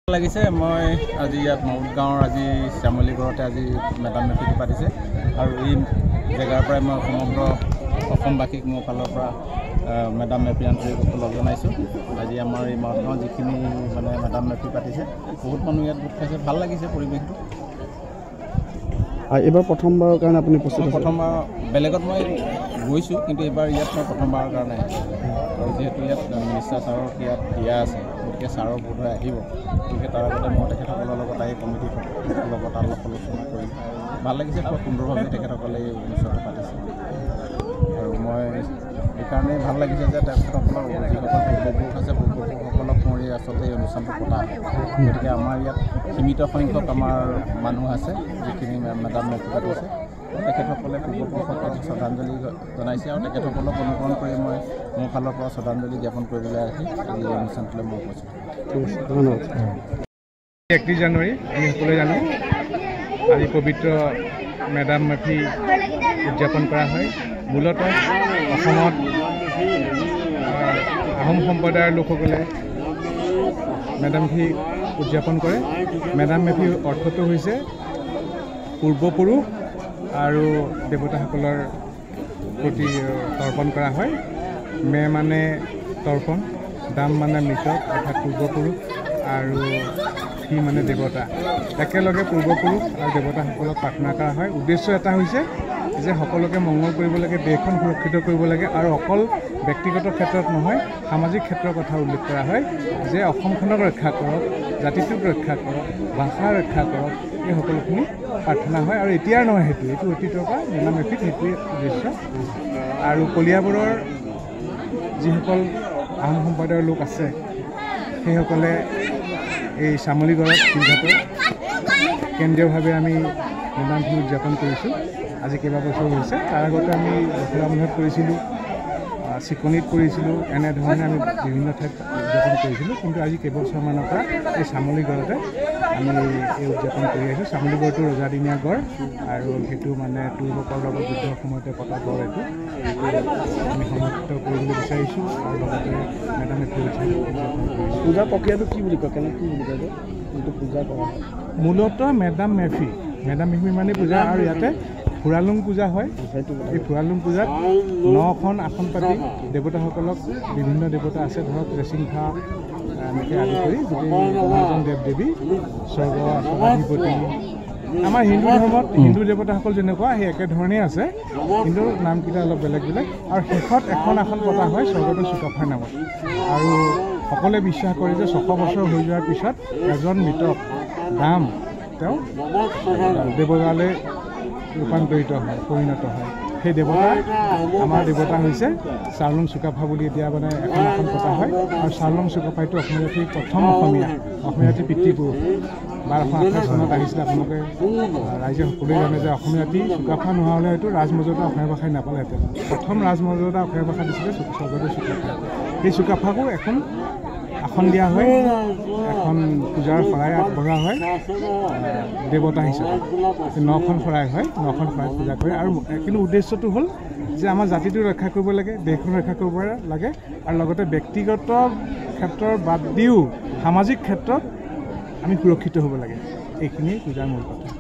লাগিছে মই আজি ইয়াত মৌগাঁৱৰ আজি শ্যামলীগড়তে আজি মেডাম মেফিটো পাতিছে আৰু এই জেগাৰ পৰাই মই সমগ্ৰ অসমবাসীক মোৰ ফালৰ পৰা মেডাম মেফি আন্তৰিক লগ জনাইছোঁ। আজি আমাৰ এই মৌগাঁও যিখিনি মানে মেডাম মেফি পাতিছে বহুত মানুহ ইয়াত গোট খাইছে, ভাল লাগিছে পৰিৱেশটো। এইবাৰ প্ৰথমবাৰৰ কাৰণে আপুনি প্ৰথমবাৰ বেলেগত মই গৈছোঁ, কিন্তু এইবাৰ ইয়াত মই প্ৰথমবাৰৰ কাৰণে আহিছোঁ। আৰু যিহেতু ইয়াত মিনিষ্টাৰ ছাৰৰ ইয়াত দিয়া আছে, গতিকে ছাৰৰ বোধহয় আহিব, গতিকে তাৰ আগতে মই তেখেতসকলৰ লগত আহি কমিটিৰ লগত আলোচনা কৰি ভাল লাগিছে। খুব সুন্দৰভাৱে তেখেতসকলে এই অনুষ্ঠানটো পাতিছে আৰু মই সেইকাৰণে ভাল লাগিছে যে তেখেতসকলৰ যিসকল পূৰ্বপুৰুষ আছে পূৰ্বপুৰুষসকলক মই আচলতে এই অনুষ্ঠানটো পতা হয়। গতিকে আমাৰ ইয়াত সীমিত সংখ্যক আমাৰ মানুহ আছে যিখিনি মেডাম মেফি পাতিছে, তেখেতসকলে পূৰ্বপুৰুষক শ্ৰদ্ধাঞ্জলি জনাইছে আৰু তেখেতসকলক অনুকৰণ কৰি মই মোৰ ফালৰ পৰা শ্ৰদ্ধাঞ্জলি জ্ঞাপন কৰিবলৈ আহি এই অনুষ্ঠানটোলৈ মই কৈছোঁ। 31 জানুৱাৰী আমি সকলোৱে জানো আজি পবিত্ৰ মেডাম মেফি উদযাপন কৰা হয়। মূলতঃ অসমত আহোম সম্প্ৰদায়ৰ লোকসকলে মেডাম মেফি উদযাপন কৰে। মেডাম মেফিৰ অৰ্থটো হৈছে পূৰ্বপুৰুষ আৰু দেৱতাসকলৰ প্ৰতি তৰ্পণ কৰা হয়। মে মানে তৰ্পণ, দাম মানে মৃতক অৰ্থাৎ পূৰ্বপুৰুষ আৰু ফি মানে দেৱতা। একেলগে পূৰ্বপুৰুষ আৰু দেৱতাসকলক প্ৰাৰ্থনা কৰা হয়। উদ্দেশ্য এটা হৈছে যে সকলোকে মংগল কৰিব লাগে, দেশখন সুৰক্ষিত কৰিব লাগে আৰু অকল ব্যক্তিগত ক্ষেত্ৰত নহয় সামাজিক ক্ষেত্ৰৰ কথা উল্লেখ কৰা হয় যে অসমখনক ৰক্ষা কৰক, জাতিটোক ৰক্ষা কৰক, ভাষা ৰক্ষা কৰক, এই সকলোখিনি প্ৰাৰ্থনা হয়। আৰু এতিয়াৰ নহয়, এইটো অতীতৰ পৰা মেডাম মেফিত সেইটোৱে উদ্দেশ্য। আৰু কলিয়াবৰৰ যিসকল আহোম সম্প্ৰদায়ৰ লোক আছে সেইসকলে এই শ্যামলীগড়ত তিনিঘাটত কেন্দ্ৰীয়ভাৱে আমি মেডাম মেফি উদযাপন কৰিছোঁ। আজি কেইবাবছৰ হৈছে। তাৰ আগতে আমি লখিমপুৰত কৰিছিলোঁ, চিকনিত কৰিছিলোঁ, এনেধৰণে আমি বিভিন্ন ঠাইত উদযাপন কৰিছিলোঁ। কিন্তু আজি কেইবছৰমানৰ পৰা এই শ্যামলীগড়তে আমি এই উদযাপন কৰি আহিছোঁ। শ্যামলীগড়টো ৰজাদিনীয়া গড় আৰু সেইটো মানে তুৰ্কৰ লগত যুদ্ধৰ সময়তে পতা গড়। এইটো আমি সমাপ্ত কৰিবলৈ বিচাৰিছোঁ আৰু লগতে মেডাম মেফি উদযাপন কৰিছোঁ। পূজাৰ প্ৰক্ৰিয়াটো কি বুলি কয়, কেনেকৈ কি বুলি কয় যিটো পূজা কৰা হয়? মূলতঃ মেডাম মেফি মানে পূজা। আৰু ইয়াতে ফুৰালুং পূজা হয়। এই ফুৰালুং পূজাত 9খন আসন পাতি দেৱতাসকলক, বিভিন্ন দেৱতা আছে ধৰক ৰেচিংফা এনেকৈ আদি কৰি গোটেই 9জন দেৱ দেৱী, স্বৰ্গ আসনাধিপতি। আমাৰ হিন্দু ধৰ্মত হিন্দু দেৱতাসকল যেনেকুৱা সেই একেধৰণেই আছে, কিন্তু নামকেইটা অলপ বেলেগ বেলেগ। আৰু শেষত এখন আসন পতা হয় স্বৰ্গদেউ চুকাফাৰ নামত। আৰু সকলোৱে বিশ্বাস কৰে যে 600 বছৰ হৈ যোৱাৰ পিছত এজন মৃতক দাম তেওঁ দেৱতালৈ ৰূপান্তৰিত হয়, পৰিণত হয়। সেই দেৱতা আমাৰ দেৱতা হৈছে চাওলুং চুকাফা বুলি এতিয়া মানে এখন আসন পতা হয়। আৰু চাওলুং চুকাফাইটো অসমীয়া জাতিৰ প্ৰথম অসমীয়া জাতিৰ পিতৃপুৰুষ। 1228 চনত আহিছিলে। আপোনালোকে ৰাইজে সকলোৱে জানে যে অসমীয়া জাতি চুকাফা নোহোৱা হ'লে হয়তো ৰাজমৰ্যাদা অসমীয়া ভাষাই নাপালেহেঁতেন। প্ৰথম ৰাজমৰ্যাদা অসমীয়া ভাষা দিছিলে স্বৰ্গদেউ চুকাফাই। সেই চুকাফাকো এখন আসন দিয়া হয়, এখন পূজাৰ শৰাই আগবঢ়োৱা হয় দেৱতা হিচাপে। 9খন শৰাই হয়, 9খন শৰাইত পূজা কৰে। আৰু কিন্তু উদ্দেশ্যটো হ'ল যে আমাৰ জাতিটো ৰক্ষা কৰিব লাগে, দেশখন ৰক্ষা কৰিব লাগে, আৰু লগতে ব্যক্তিগত ক্ষেত্ৰৰ বাদ দিও সামাজিক ক্ষেত্ৰত আমি সুৰক্ষিত হ'ব লাগে। এইখিনিয়ে পূজাৰ মূল কথা।